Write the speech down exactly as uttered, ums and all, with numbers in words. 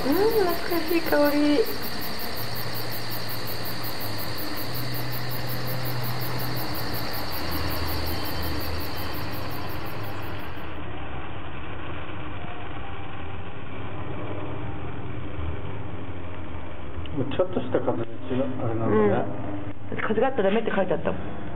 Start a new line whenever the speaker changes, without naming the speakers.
懐かしい香り。
ちょっとした風で違うあれなんだね、
うん、風があったらダメって書いてあったもん。